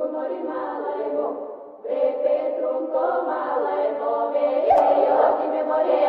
mori malajmo, pre Petrum to malajmo, veri, veri, oti me mori